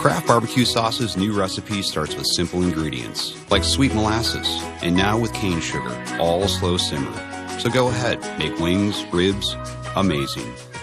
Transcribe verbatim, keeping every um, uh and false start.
Kraft Barbecue Sauce's new recipe starts with simple ingredients, like sweet molasses, and now with cane sugar, all slow simmer. So go ahead, make wings, ribs, amazing.